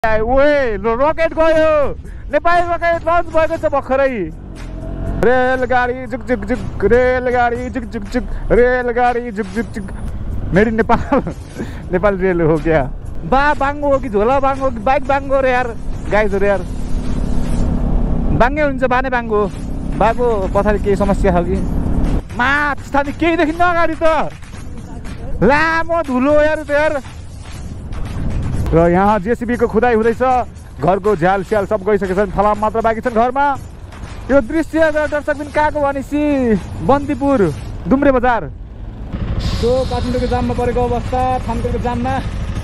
ओए रकेट गयो Nepali rocket lunch भएको छ भर्खरै रेलगाडी जुक जुक जुक रेलगाडी जुक जुक जुक रेलगाडी जुक जुक जुक मेड इन नेपाल नेपाल रेल हो क्या बा बाङ्गो हो कि झोला बाङ्गो कि बाइक बाङ्गो रे यार गाइजहरु यार बाङ्गै हुन्छ बाने बाङ्गो बाको पछाडि केही समस्या छ कि माथि केही देखिन्न अगाडि त लामो धुलो यार त यार र यहाँ जेसीबी को खुदाई हुँदैछ घरको झ्याल स्याल सब गइसकेको छ फलाम मात्र बाँकी छन् घरमा यो दृश्य दर्शक बिन कहाँको भनेसी बन्दीपुर दुम्रे बजार सो काठमाडौँको जाममा परेको अवस्था थाम्केको जाममा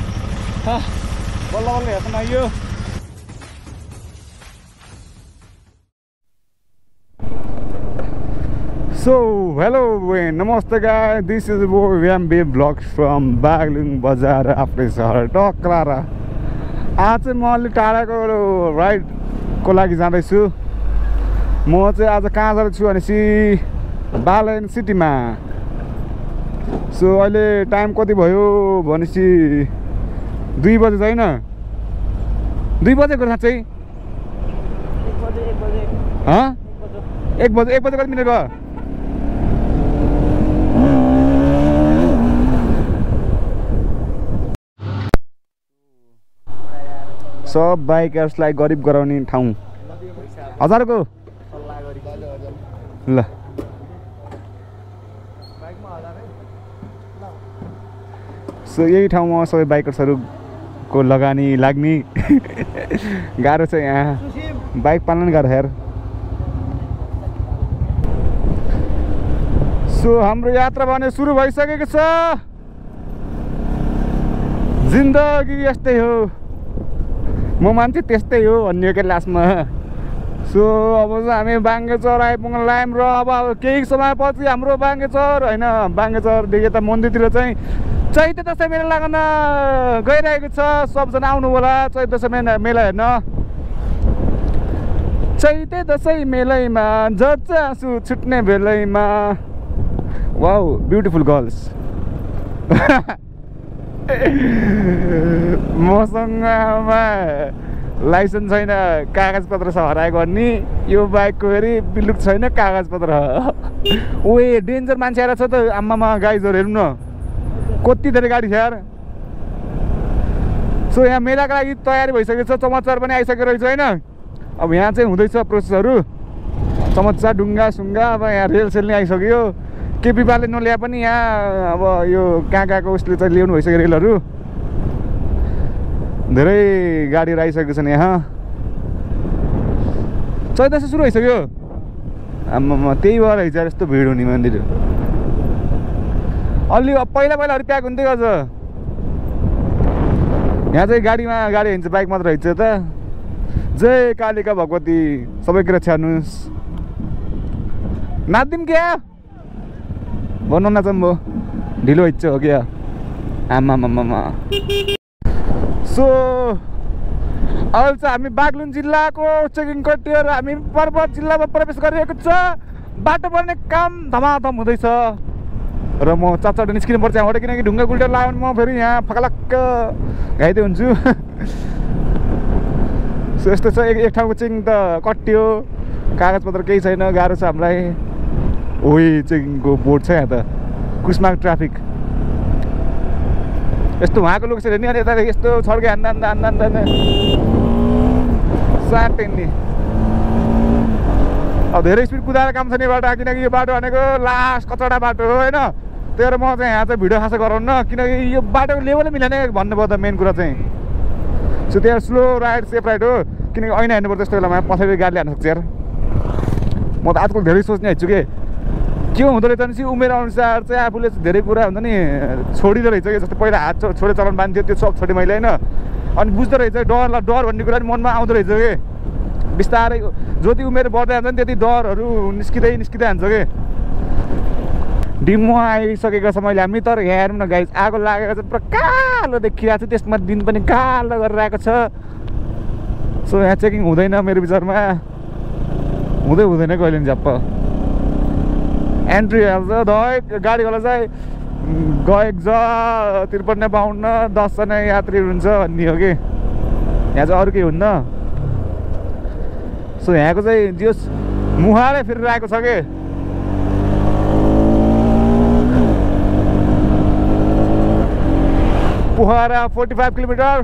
बल्ल बल्ल हेर्न आइयो So hello namaste guys, this is VMB vlogs from Baglung Bazar आफ्नै सहर टक्रारा। आज चाहिँ म अलि टाढाको राइड को लागि जाँदैछु। म चाहिँ आज कहाँ जाँदैछु भनेपछि बालन सिटीमा। सो अहिले टाइम कति भयो भनेपछि 2 बजे छैन 2 बजेको साँच्चै 1 बजे कति मिनट भयो सब बाइकर्सलाई गरिब गराउने ठाउँ 1000 को ल सो यही ठाउँमा सबै बाइकर्सहरूको लगानी लाग्ने गाह्रो छ यहाँ बाइक पाल्न गाह्रो यार। सो हाम्रो यात्रा भने सुरु भइसकेको छ। जिन्दगी यस्तै हो म मान्छे त्यस्तै हो भन्नेको लास्टमा। सो अब चाहिँ हामी बाङ्गेचर आइपुग्न लायौँ र अब केही समयपछि हाम्रो बाङ्गेचर होइन बाङ्गेचरदेखि यता मन्दिरतिर चाहिँ चैते दसैँ मेला लाग्न गइरहेको छ। सबजना आउनु होला चैते दसैँ मेला हेर्न। चैते दसैँ मेलैमा जचासु छुट्ने बेलैमा वाउ ब्युटिफुल गर्ल्स मसँग लाइसेन्स छैन कागज पत्र छ हराएको नि यो बाइकको फेरि बिलुक छैन कागज पत्र ओए डेन्जर मान्छे आएर छ त आम्मामा गाइजहरु हेर्नु न कति धेरै गाडी छ यार। सो यहाँ मेलाको लागि तयारी भइसकेको छ चमत्कार पनि आइसकेको रहेछ होइन। अब यहाँ चाहिँ हुँदैछ प्रोसेसहरू चमत्कार ढुङ्गा सुङ्गा अब यहाँ रेल सेल नै आइसक्यो केपीपाले नल्याए पनि यहाँ अब यो कहाँको उसले चाहिँ ल्याउनु भइसक्यो रेलहरू धेरै गाडीहरू आइसकेको छन् यहाँ। चैते दसैँ सुरु भइसक्यो आम्मामा त्यही भएर हिजो यस्तो भिड हुने मन्दिर अलि पहिला प्याक हुन्थ्यो अझ यहाँ चाहिँ गाडी हिँड्छ बाइक मात्र हिँड्छ त। जय कालिका भगवती सबैतिर छ्यार्नुहोस् नाच्दिउँ क्या भन्नु नचम्बो ढिलो हिँड्छ हो क्या आमामामा। सो अहिले चाहिँ हामी बागलुङ जिल्लाको चेकिङ कटिएर हामी पर्वत जिल्लामा प्रवेश गरिरहेको छ। बाटो बन्ने काम धमाधम हुँदैछ र म चटचट निस्किनु पर्छ यहाँबाट किनकि ढुङ्गा गुल्टा लाग्यो भने म फेरि यहाँ फकलक्क घाइते हुन्छु। सो यस्तो छ एक ठाउँको चेकिङ त कटियो कागजपत्र केही छैन गाह्रो छ हामीलाई। ओइ चेकिङको बोर्ड छ यहाँ त कुसमार्ग ट्राफिक यस्तो उहाँको लोकेसन हेर्ने अनि यता यस्तो छड्के हान्दा साटै नि अब धेरै स्पिड कुदाएर काम छ नि बाटो किनकि यो बाटो भनेको लास्ट कचडा बाटो हो होइन। त्यही भएर म चाहिँ यहाँ चाहिँ भिडियो खासै गराउन किनकि यो बाटोको लेभलै मिलेन भन्नुभयो त मेन कुरा चाहिँ। सो त्यहाँ स्लो राइड सेफ राइड हो किनकि ऐना हेर्नुपर्छ यस्तो बेलामा पछाडि गाडीले हान्न सक्छ यार। म त आजकल धेरै सोच्ने हिँड्छु के हुँदो रहेछ भनेपछि उमेर अनुसार चाहिँ आफूले धेरै कुरा हुन्छ नि छोडिँदो रहेछ कि जस्तै पहिला हात छोडे चलाउनु बान्थ्यो त्यो सब छोडेँ मैले होइन। अनि बुझ्दो रहेछ डर भन्ने कुरा पनि मनमा आउँदो रहेछ कि बिस्तारै जति उमेर बढ्दै जान्छ नि त्यति डरहरू निस्किँदै जान्छ कि। डिमो आइसकेको छ मैले हामी तर यहाँ हेरौँ न गाइस आगो लागेको चाहिँ पुरा कालो देखिरहेको छ त्यसमा दिन पनि कालो गरेर आएको छ। सो यहाँ चेकिङ हुँदैन मेरो विचारमा हुँदैन कहिले पनि झ्याप्प एन्ट्री हाल्छ दय गाडीवाला चाहिँ गएको छ 53-52 10 जना यात्री हुन्छ भन्ने हो कि यहाँ चाहिँ अरू केही हुन्न सो यहाँको चाहिँ जस मुहारै फिरिरहेको छ कि पोखरा 45 किलोमिटर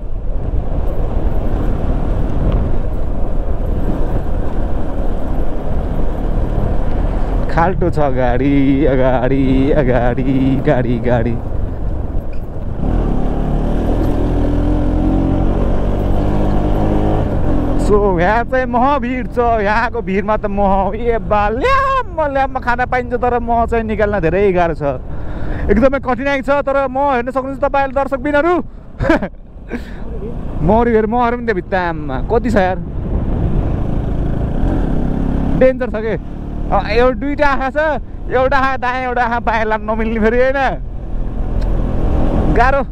खाल्टो छ गाडी अगाडि अगाडि गाडी गाडी सो यहाँ चाहिँ मह भिड छ यहाँको भिडमा त मह ल्याम्मा खाना पाइन्छ तर मह चाहिँ निकाल्न धेरै गाह्रो छ एकदमै कठिनाइ छ तर म हेर्न सक्नुहुन्छ तपाईँले दर्शकबिनहरू मौरीहरू महहरू पनि त्यो भित्तामा कति छ यार डेन्जर छ कि एउटा दुईटा आँखा छ एउटा आँखा दायाँ एउटा आँखा बायाँ लाग्न नमिल्ने फेरि होइन गाह्रो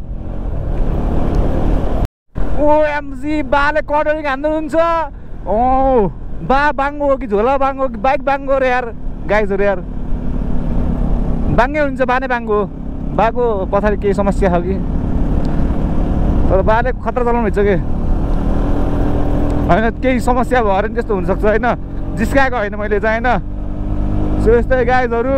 ओएमजी बाले कटरिङ हान्नुहुन्छ बा बाङ्गो हो कि झोला बाङ्गो कि बाइक बाङ्गो रे यार गाइजहरू यार बाङ्गै हुन्छ बा नै बाङ्गो बाको पछाडि केही समस्या छ कि तर बाले खतरा चलाउनु हुन्छ कि होइन केही समस्या भएर नि त्यस्तो हुनसक्छ होइन जिस्काएको होइन मैले चाहिँ होइन सो यस्तै गाइजहरू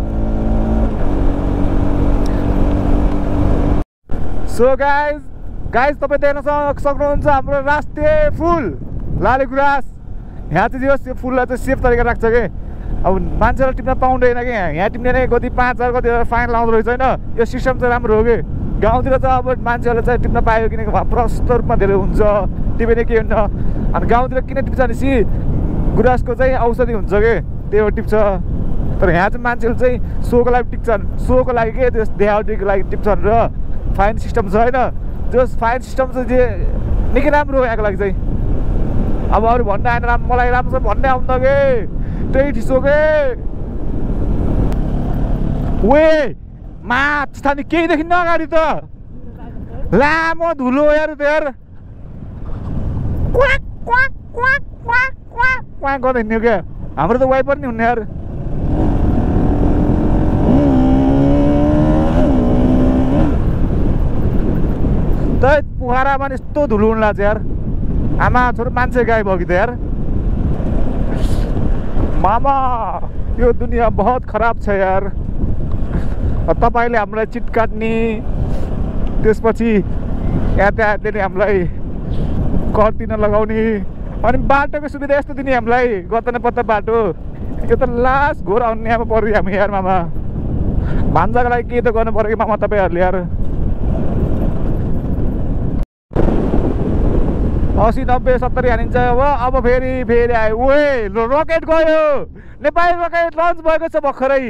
सो गाइज तपाईँ देख्न सक्नुहुन्छ हाम्रो राष्ट्रिय फुल लालीगुराँस यहाँ चाहिँ यो फुललाई चाहिँ सेफ तरिका राख्छ कि अब मान्छेलाई टिप्न पाउँदैन कि यहाँ टिप्ने नै कति 5,000 कति फाइन लाउँदो रहेछ होइन यो सिस्टम चाहिँ राम्रो हो कि गाउँतिर चाहिँ अब मान्छेहरूले चाहिँ टिप्न पायो किनकि प्रशस्त रूपमा धेरै हुन्छ टिपेर के हुन्छ अनि गाउँतिर किन टिप्छ भनेपछि गुराँसको चाहिँ औषधि हुन्छ कि त्यो टिप्छ तर यहाँ चाहिँ मान्छेहरू चाहिँ सोको लागि टिप्छन् सोको लागि के त्यो देहाउटीको लागि टिप्छन् र फाइन सिस्टम छ होइन त्यो फाइन सिस्टम चाहिँ जे निकै राम्रो हो यहाँको लागि चाहिँ अब अरू भन्न आएन मलाई राम्रो भन्ने आउँछ कि त्यही ठिसोके वे माथि केही देखिन्न अगाडि त लामो धुलो यार त यार quack quack quack quack quack quack गर्दै हिँड्यो क्या हाम्रो त वाइपर नि हुने यार त पोखरामा यस्तो धुलो हुन लाग्छ यार आमा छोरो मान्छे गायब भयो कि त यार मामा यो दुनियाँ बहुत खराब छ यार तपाईँले हामीलाई चिट काट्ने त्यसपछि यातायातले नि हामीलाई कर दिन लगाउने अनि बाटोको सुविधा यस्तो दिने हामीलाई गत्ता पत्ता बाटो यो त लास्ट घोर अन्यायमा पर्यो हामी यार मामा भान्जाको लागि के त गर्नु पर्यो कि मामा तपाईँहरूले यार 80 90 70 हानिन्छ अब फेरि आयो ओए रकेट गयो नेपाली रकेट लन्च भएको छ भर्खरै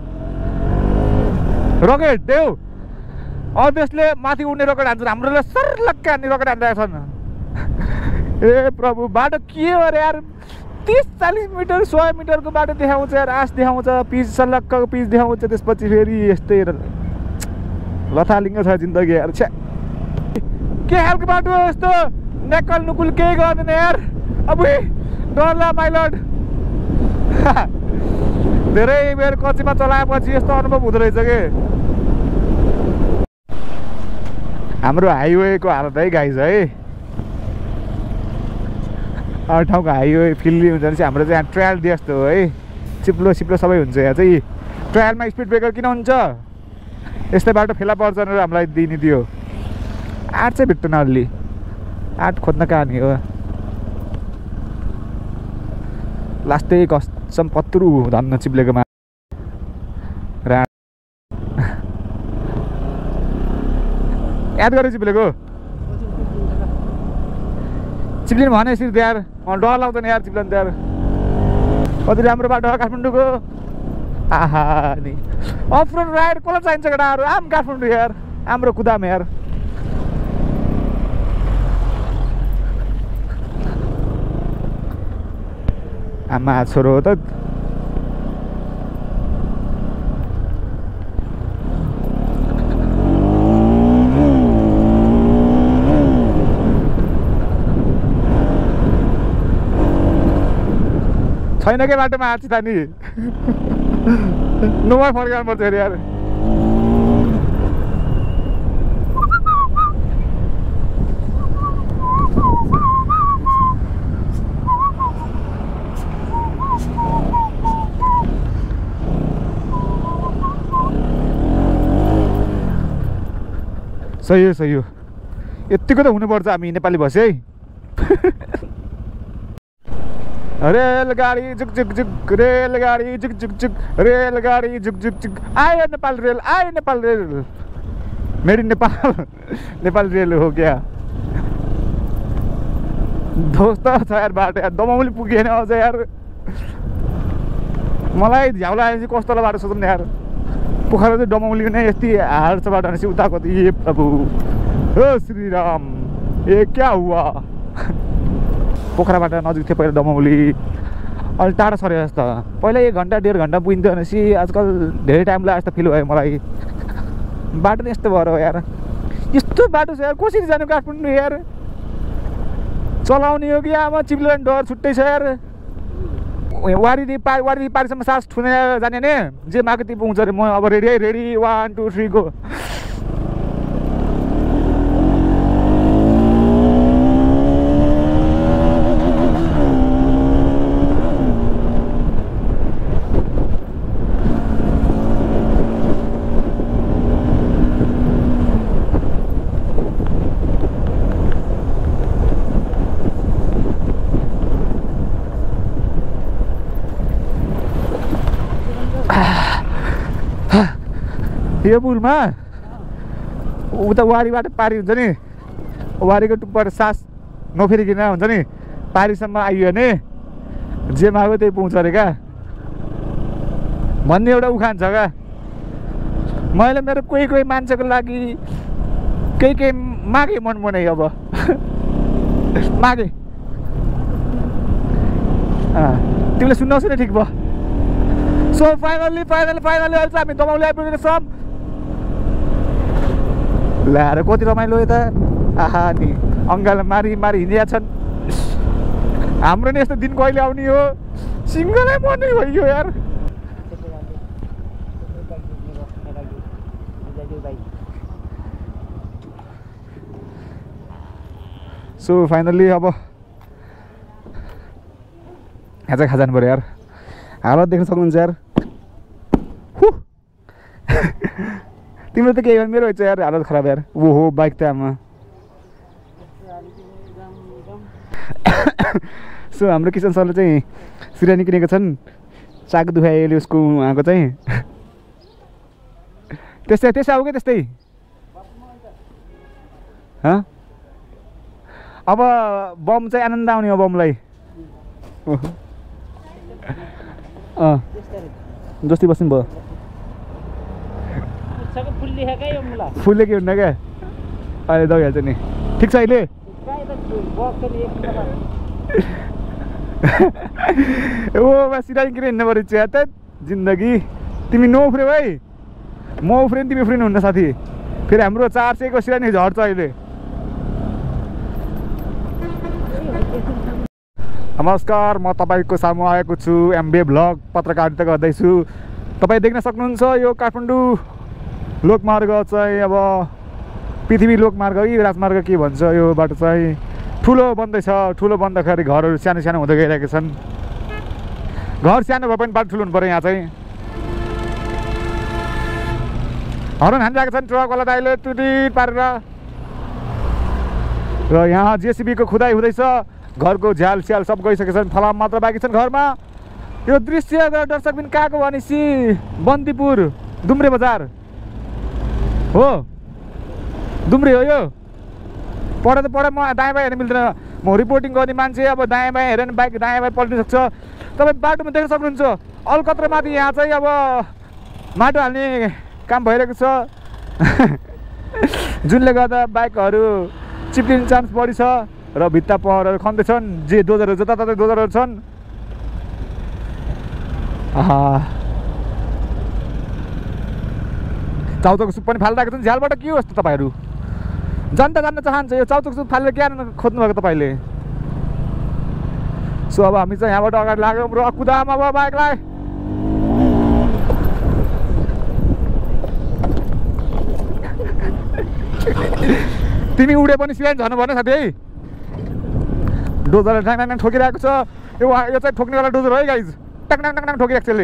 रकेट देऊ अदेशले माथि उड्ने रकेट हान्छ हाम्रोले सर्लक्क हान्ने रकेट हानिरहेको छन् ए प्रभु बाटो के हो रे यार 30-40 मिटर 100 मिटरको बाटो देखाउँछ यार आस देखाउँछ पिच सल्लक्कको पिच देखाउँछ त्यसपछि फेरि यस्तै लथालिङ्ग छ जिन्दगी यार छ्या के खालको बाटो हो यस्तो नक्कल नुकुल केही गर्दैन यार अब डरला माइलट धेरै बेर कच्चीमा चलाएपछि यस्तो अनुभव हुँदो रहेछ कि हाम्रो हाइवेको हालत है गाइज है अरू ठाउँको हाइवे फिल्ली हुन्छ भने चाहिँ हाम्रो चाहिँ यहाँ ट्रायल दिए जस्तो हो है चिप्लो सिप्लो सबै हुन्छ यहाँ चाहिँ ट्रायलमा स्पिड ब्रेकर किन हुन्छ यस्तै बाटो फेला पर्छ भनेर हामीलाई दिने दियो 8 चाहिँ भेट्दैन अलि 8 खोज्न कहानी हो लास्टै कसम पत्रु धन्न चिप्लेकोमा याद गरेर चिप्लेको चिप्लिनु भने यसरी यार डर लाग्दैन यार चिप्लन त यार कति राम्रो बाटो काठमाडौँको आहा नि अफ रोड राइड कसलाई चाहिन्छ केटाहरू आम काठमाडौँ यार हाम्रो कुदाम यार आमा छोरो त छैन के बाटोमा आछि त नि नुमा फर्काउनु पर्छ अरे यार सही हो यतिको त हुनुपर्छ हामी नेपाली भाषी है रेलगाडी जुक जुक जुक रेलगाडी जुक जुक जुक रेलगाडी जुक जुक जुक आयो नेपाल रेल मेरी नेपाल रेल हो क्या दोस्त छ यार बाटो यार दमौली पुगेन अझ यार मलाई झ्याउ लागेपछि कस्तो बाटो सोध्नु यार पोखरा चाहिँ डमौली नै यति हार्ड छ बाटो भनेपछि उताको त ए प्रभु हो श्रीराम ए क्या हुआ पोखराबाट नजिक थियो पहिला डमौली अलि टाढा सऱ्यो जस्तो पहिला 1 घन्टा 1.5 घन्टा पुगिन्थ्यो भनेपछि आजकल धेरै टाइम लाग्यो जस्तो फिल भयो मलाई बाटो नै यस्तो भएर हो यार यस्तो बाटो छ यार कसरी जानु काठमाडौँ यार चलाउने हो कि आमा चिप्लेन डर छुट्टै छ यार वारी पारीसम्म सास ठुने जाने ने जे मागे ती पुग्छ अरे म अब रेडी 1 2 3 गो यो पुलमा उता वारीबाट पारी हुन्छ नि वारीको टुप्पाबाट सास नफेरिकन हुन्छ नि पारीसम्म आइयो भने जे माग्यो त्यही पाउँछ अरे क्या भन्ने एउटा उखान छ क्या मैले मेरो कोही मान्छेको लागि केही मागे मन बनाएँ अब मागे तिमीले सुन्नुहोस् न ठिक भयो सो फाइनली अहिले चाहिँ हामी दमौली आइपुगेको छौँ ल्याएर कति रमाइलो यता आहा नि अङ्गाल मारी हिँडिया छन् हाम्रो नि यस्तो दिन कहिले आउने हो सिङ्गलै मर्ने भइयो यार सो फाइनली अब यहाँ चाहिँ खाजानु पऱ्यो यार हालत देख्न सक्नुहुन्छ यार तिम्रो त केही गर्नु मेरो छ यार हालत खराब यार ओहो बाइक त आमा सो हाम्रो किसन सरले चाहिँ सिरानी किनेको छन् चाक दुखाइले उसको उहाँको चाहिँ त्यस्तै आऊ क्या त्यस्तै अब बम चाहिँ आनन्द आउने हो बमलाई जस्तै बस्नु भयो फुलले के हुन्न क्या अहिले दगिहाल्छ नि ठिक छ अहिले ओ सिरानी किन हिँड्नु पऱ्यो चिया त जिन्दगी तिमी नउफ्रे भाइ म उफ्रेन तिमी उफ्रिनु हुन्न साथी फेरि हाम्रो 400 को सिरानी झर्छ अहिले नमस्कार म तपाईको सामु आएको छु एमबे भ्लग पत्रकारिता गर्दैछु तपाईँ देख्न सक्नुहुन्छ यो काठमाडौँ लोकमार्ग चाहिँ अब पृथ्वी लोकमार्ग कि राजमार्ग के भन्छ यो बाटो चाहिँ ठुलो बन्दैछ ठुलो बन्दाखेरि घरहरू सानो हुँदै गइरहेका छन् घर सानो भए पनि बाटो ठुलो हुनु पर्यो यहाँ चाहिँ हर्न हानिरहेका छन् ट्रकवाला दाइले टुटिट पारेर र यहाँ जेसीबीको खुदाइ हुँदैछ घरको झ्याल स्याल सब गइसकेका छन् फलाम मात्र बाँकी छन् घरमा यो दृश्य दर्शक बिन कहाँको भनेपछि बन्दीपुर दुम्रे बजार हो दुम्रे हो यो पढ म दायाँ बायाँ हेर्न मिल्दैन म रिपोर्टिङ गर्ने मान्छे अब दायाँ बायाँ हेरेर बाइक दायाँ बायाँ पल्टिन सक्छ तपाईँ बाटोमा देख्न सक्नुहुन्छ अलकत्र माथि यहाँ चाहिँ अब माटो हाल्ने काम भइरहेको छ जुनले गर्दा बाइकहरू चिप्लिने चान्स बढी छ र भित्ता पहरहरू खन्दैछन् जे डोजरहरू जताततै डोजरहरू छन् चाउचाउको सुप पनि फालिरहेको छन् झ्यालबाट के हो यस्तो तपाईँहरू जनता जान्न चाहन्छ यो चाउचाउको सुप फालेर क्या खोज्नुभएको तपाईँले सो अब हामी चाहिँ यहाँबाट अगाडि लाग्यौँ र कुदाम अब बाइकलाई तिमी उडे पनि सिलाइन झर्नु पर्ने साथी है डोजरले टाङ ठोकिरहेको छ यो चाहिँ ठोक्नेवाला डोजर है गाइज टाङ ठोकिरहेको छ यसले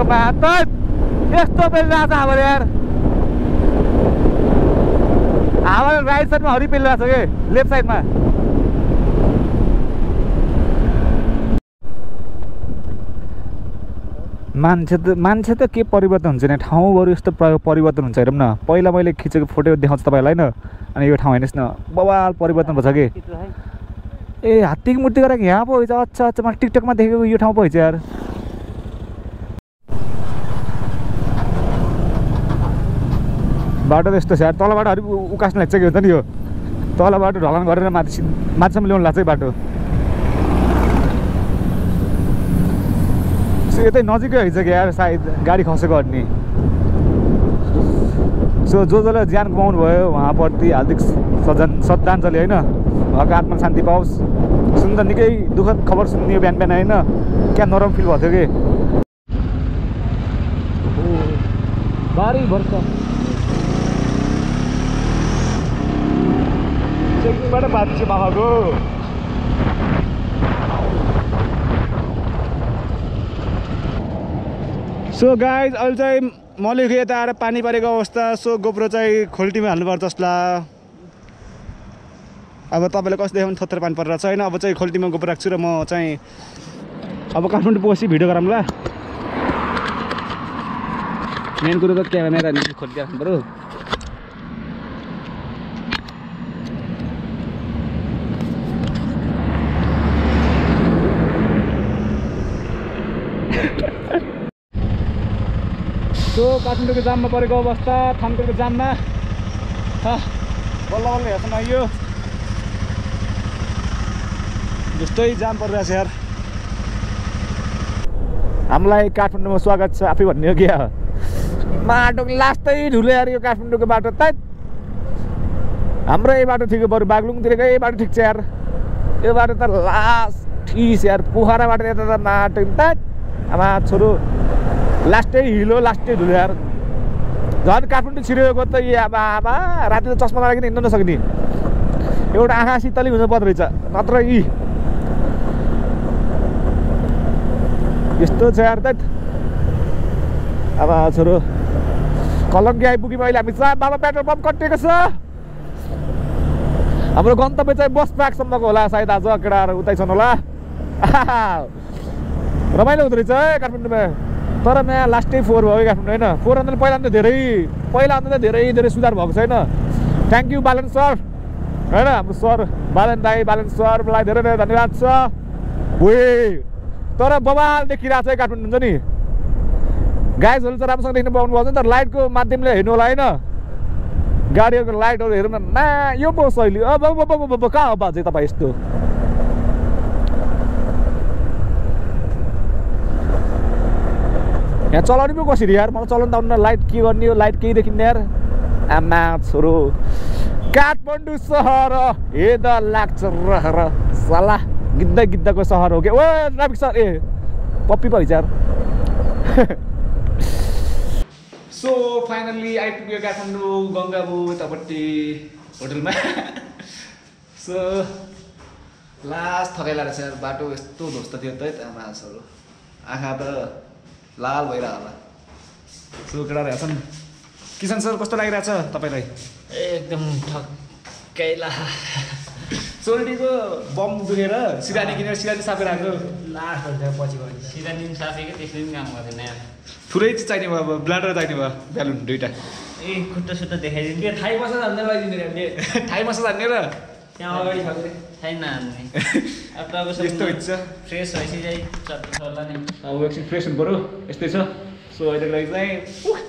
आमा त यस्तो पेलिरहेको छ हावाले यार हावाले राइट साइडमा हरि पेलिरहेको छ के लेफ्ट साइडमा मान्छे त के परिवर्तन हुन्छ नि ठाउँहरू यस्तो परिवर्तन हुन्छ हेरौँ न पहिला मैले खिचेको फोटो देखाउँछु तपाईँलाई होइन अनि यो ठाउँ हेर्नुहोस् न बवाल परिवर्तन भएछ कि ए हात्तीको मूर्ति गरेको यहाँ पो हुन्छ अच्छा अच्छा मैले टिकटकमा देखेको यो ठाउँ पो हुन्छ यार बाटो त यस्तो छ यार तलबाट अलिक उकास्न लाग्छ कि हुन्छ नि यो तलबाट ढलान गरेर माथिसम्म ल्याउनु लाग्छ बाटो यतै नजिकै हुन्छ कि यार सायद गाडी खसेको अनि सो जसले ज्यान गुमाउनु भयो उहाँप्रति हार्दिक श्रद्धाञ्जली होइन उहाँको आत्मा शान्ति पाओस् सुन्दा निकै दुःखद खबर सुन्ने बिहान बिहान होइन क्या नरम फिल भएको थियो कि बारी भर्छ चेकिङबाट बाँच्छु बाबाको सो गाइज अहिले चाहिँ मलिक यता आएर पानी परेको अवस्था सो गोप्रो चाहिँ खोल्टीमा हाल्नुपर्छ जसलाई अब तपाईँले कस्तो देखाउनु थोत्रो पानी परिरहेको छ होइन अब चाहिँ खोल्टीमा गोप्रो राख्छु र म चाहिँ अब काठमाडौँ पुगेपछि भिडियो गरौँला मेन कुरो त क्यामेरा खोल्टी राख्नु पऱ्यो सो काठमाडौँको जाममा परेको अवस्था थानकोटको जाममा बल्ल बल्ल हेर्छौँ आइयो जस्तै जाम परिरहेको छ यार हामीलाई काठमाडौँमा स्वागत छ आफै भन्ने हो क्या बाटोको लास्टै धुलो यार यो काठमाडौँको बाटो त हाम्रो यही बाटो ठिक बरु बागलुङतिरको यही बाटो ठिक छ यार यो बाटो त लास्ट ठिस यार पोखरा बाटो यता त बाटो त आमा छोरो लास्टै हिलो लास्टै धुलो यार झन् काठमाडौँ छिरेको त ए आबा आबा राति त चस्मा लगाइकन हिँड्नु नसक्ने एउटा आँखा शीतली हुनु पर्दो रहेछ नत्र यी यस्तो छ यार त अब छोरो कलङ्गी आइपुग्यौँ अहिले हामी बाबा पेट्रोल पम्प कटिएको छ हाम्रो गन्तव्य चाहिँ बस पार्कसम्मको होला सायद आज केटाहरू उतै छन् होला रमाइलो हुँदो रहेछ है काठमाडौँमा तर नयाँ लास्टै 4 भयो काठमाडौँ होइन 400 पहिला त धेरै सुधार भएको छैन थ्याङ्क यू बालन सर होइन हाम्रो सर बालन दाई बालन सरलाई धेरै धेरै धन्यवाद छ तर बवाल देखिरहेको छ काठमाडौँ हुन्छ नि गाइजहरू त राम्रोसँग देख्नु पाउनु भएको छ नि तर लाइटको माध्यमले हेर्नु होला होइन गाडीहरूको लाइटहरू हेरौँ न यो पो शैली अब कहाँ हो बाजे तपाईँ यस्तो यहाँ चलाउने पो कसरी यार मलाई चलाउनु त आउनु लाइट के गर्ने हो लाइट केही देखिन्न यार आमा छोरो काठमाडौँ सहर हेद लाग्छ र सला गिद्धको सहर हो क्या ओ ट्राफिक सर ए पप्पी भइछ यार सो फाइनल्ली आइपुग्यो काठमाडौँ गङ्गाबु यतापट्टि होटलमा सो लास्ट थकाइ लागेको छ यार बाटो यस्तो ध्वस्त थियो त आमा छोरो आँखा त लाल भइरह होला सो केटाहरू हेर्छन् किसान सर कस्तो लागिरहेछ तपाईँलाई एकदम ठक्कै ला सोल्टीको बम दुखेर सिरानी किनेर सिरानी सापेर आएको लास्ट हुन्छ पछि भयो सिरानी सापेको त्यसले पनि काम गर्दैन यार ठुलै चाहिँ चाहिने भयो अब ब्लाडर चाहिने भयो ब्यालुन दुइटा ए खुट्टा सुट्टा देखाइदिनु के थाई मसाज हान्ने लगाइदिनु थाई मसाज हान्ने र त्यहाँ अगाडि छ छैन हान्ने अब तपाईँको यस्तो हुन्छ फ्रेस भएपछि चाहिँ चट्टो सर्ला नि अब एकछिन फ्रेस हुनु पऱ्यो यस्तै छ सो अहिलेको लागि चाहिँ